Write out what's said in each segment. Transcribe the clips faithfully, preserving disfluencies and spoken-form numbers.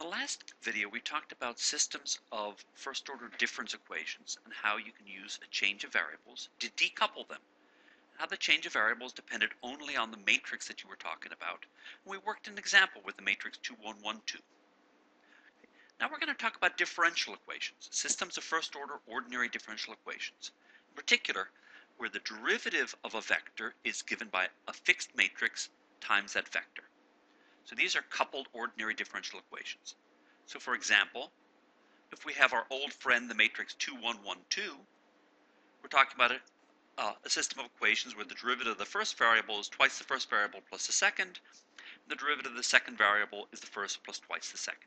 The last video we talked about systems of first-order difference equations and how you can use a change of variables to decouple them. How the change of variables depended only on the matrix that you were talking about. And we worked an example with the matrix two, one, one, two. Now we're going to talk about differential equations, systems of first-order ordinary differential equations. In particular, where the derivative of a vector is given by a fixed matrix times that vector. So these are coupled ordinary differential equations. So for example, if we have our old friend, the matrix two, one, one, two, we're talking about a, uh, a system of equations where the derivative of the first variable is twice the first variable plus the second, and the derivative of the second variable is the first plus twice the second.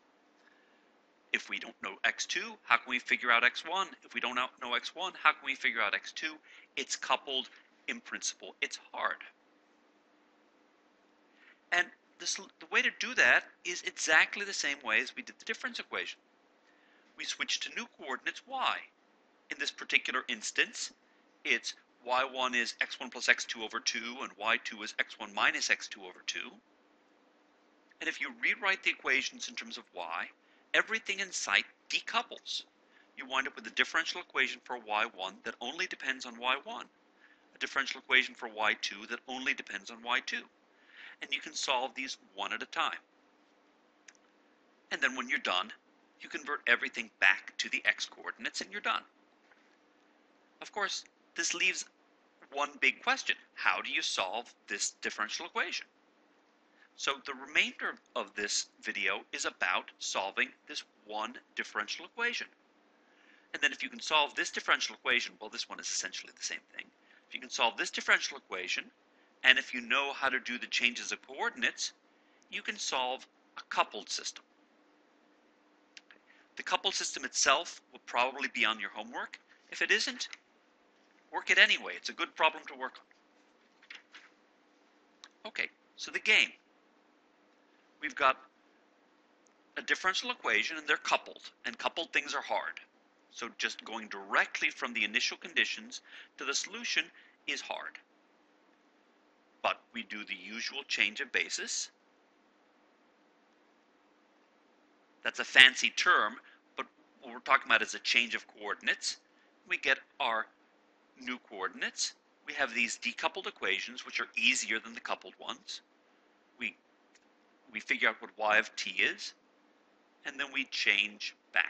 If we don't know x two, how can we figure out x one? If we don't know x one, how can we figure out x two? It's coupled in principle. It's hard. And This, the way to do that is exactly the same way as we did the difference equation. We switch to new coordinates y. In this particular instance, it's y one is x one plus x two over two, and y two is x one minus x two over two. And if you rewrite the equations in terms of y, everything in sight decouples. You wind up with a differential equation for y one that only depends on y one, a differential equation for y two that only depends on y two. And you can solve these one at a time. And then when you're done, you convert everything back to the x coordinates and you're done. Of course, this leaves one big question. How do you solve this differential equation? So the remainder of this video is about solving this one differential equation. And then if you can solve this differential equation, well, this one is essentially the same thing. If you can solve this differential equation, and if you know how to do the changes of coordinates, you can solve a coupled system. The coupled system itself will probably be on your homework. If it isn't, work it anyway. It's a good problem to work on. Okay, so the game. We've got a differential equation and they're coupled, and coupled things are hard. So just going directly from the initial conditions to the solution is hard. But we do the usual change of basis. That's a fancy term, but what we're talking about is a change of coordinates. We get our new coordinates. We have these decoupled equations, which are easier than the coupled ones. We, we figure out what y of t is, and then we change back.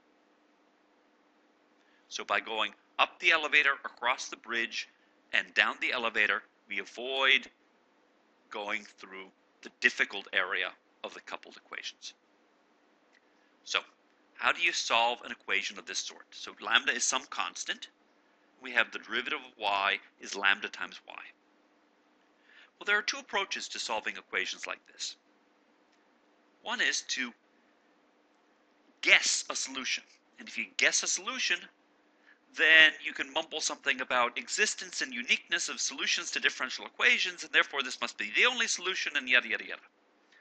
So by going up the elevator, across the bridge, and down the elevator, we avoid going through the difficult area of the coupled equations. So, how do you solve an equation of this sort? So lambda is some constant. We have the derivative of y is lambda times y. Well, there are two approaches to solving equations like this. One is to guess a solution. And if you guess a solution, then you can mumble something about existence and uniqueness of solutions to differential equations, and therefore this must be the only solution, and yada, yada, yada.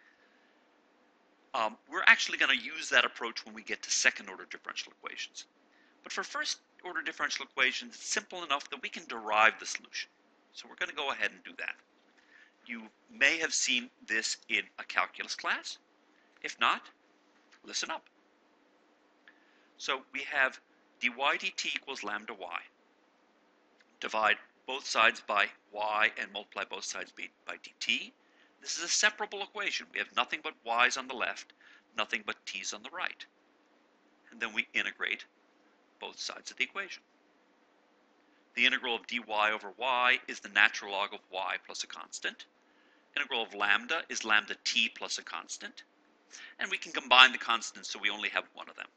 Um, we're actually going to use that approach when we get to second-order differential equations. But for first-order differential equations, it's simple enough that we can derive the solution. So we're going to go ahead and do that. You may have seen this in a calculus class. If not, listen up. So we have dy dt equals lambda y. Divide both sides by y and multiply both sides by dt. This is a separable equation. We have nothing but y's on the left, nothing but t's on the right. And then we integrate both sides of the equation. The integral of dy over y is the natural log of y plus a constant. Integral of lambda is lambda t plus a constant. And we can combine the constants so we only have one of them.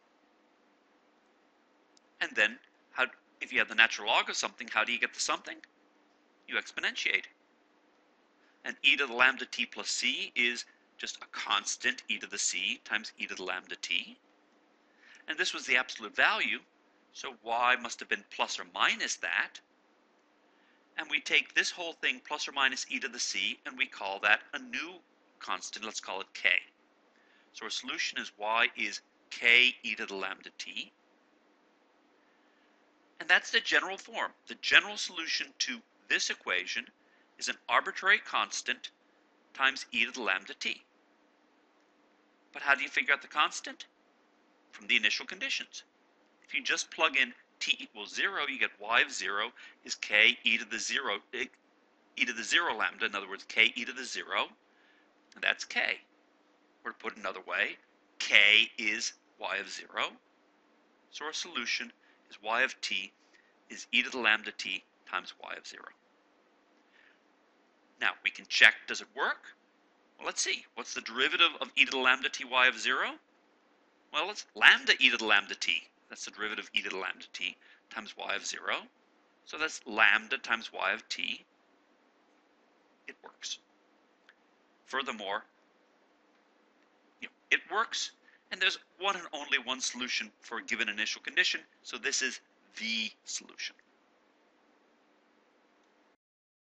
And then, how, if you have the natural log of something, how do you get the something? You exponentiate. And e to the lambda t plus c is just a constant e to the c times e to the lambda t. And this was the absolute value, so y must have been plus or minus that. And we take this whole thing plus or minus e to the c, and we call that a new constant. Let's call it k. So our solution is y is k e to the lambda t. And that's the general form. The general solution to this equation is an arbitrary constant times e to the lambda t. But how do you figure out the constant? From the initial conditions. If you just plug in t equals zero, you get y of zero is k e to the zero, e to the zero lambda, in other words, k e to the zero, and that's k. Or to put it another way, k is y of zero, so our solution is y of t is e to the lambda t times y of zero. Now, we can check, does it work? Well, let's see. What's the derivative of e to the lambda t y of zero? Well, it's lambda e to the lambda t. That's the derivative of e to the lambda t times y of zero. So that's lambda times y of t. It works. Furthermore, you know, it works, and there's one and only one solution for a given initial condition, so this is the solution.